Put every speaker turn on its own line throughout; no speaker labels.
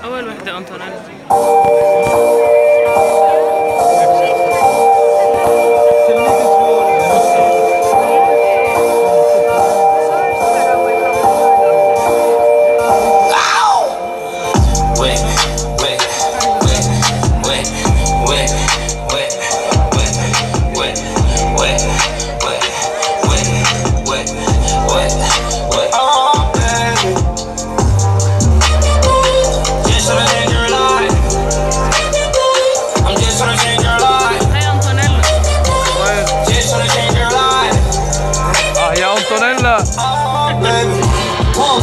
أول وحدة أنطونيلا.
Antonella.
Whoa.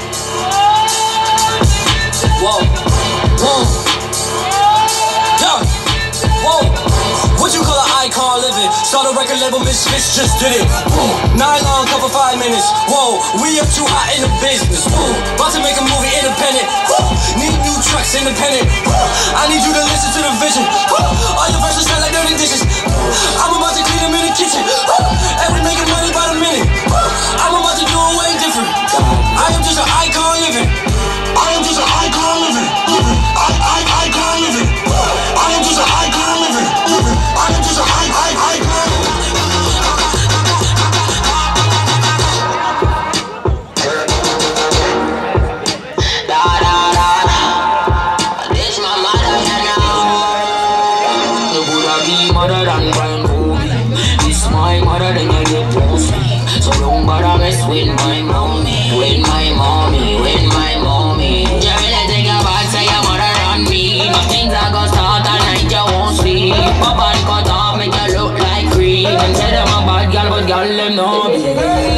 Whoa. Whoa. Yo. Whoa. What you call an icon living? Start a record label, Misfits just did it. Whoa. Nylon cover 5 minutes. Whoa. We up too hot in the business. Whoa. About to make a movie independent. Whoa. Need new tracks independent. Whoa. I need you to listen to the vision. Whoa. All your verses sound like dirty dishes. I'm about to clean them in the kitchen. Whoa. And we making money by the minute. I'm about to do it way different. I am just an icon living. I am just an icon living. Icon living. I am just an icon living. I am just an icon. Da da da da. This my mother now. The Buddha be mother than Brian Kobe. This my mother than I get pussy. So don't bother mess with my mommy, with my mommy, with my mommy. Girl, I take a bad say your mother on me. Nothing's a gonna start all night, you won't sleep. My body cut off, make you look like cream. And say them a bad girl, but girl, them know me.